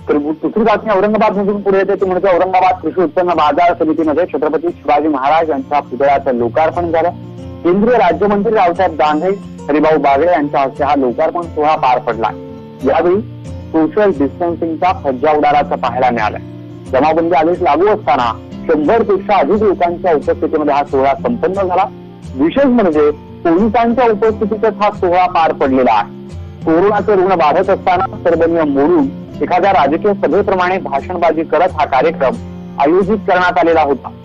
तर दुसरी बातमी औरंगाबादमधून पुढे येते ती म्हणजे औरंगाबाद कृषी उत्पन्न बाजार समितीमध्ये छत्रपती शिवाजी महाराज यांच्या पुतळ्याचं लोकार्पण झालं। केंद्रीय राज्यमंत्री रावसाहेब दानवे, हरिभाऊ बागडे यांच्या हस्ते हा लोकार्पण सोहळा पार पडला। यावेळी सोशल डिस्टन्सिंगचा फज्जा उडाल्याचं पाहायला मिळालं। जमावबंदी आदेश लागू असताना 100 पेक्षा अधिक लोकांच्या उपस्थितीमध्ये हा सोहळा संपन्न झाला। विशेष म्हणजे पोलिसांच्या उपस्थितीतच हा सोहळा पार पडलेला आहे। कोरोनाचे रुग्ण वाढत असताना सर्व नियम मोडून एखाद्या राजकीय सभेप्रमाणे भाषणबाजी करत हा कार्यक्रम आयोजित करण्यात आलेला होता।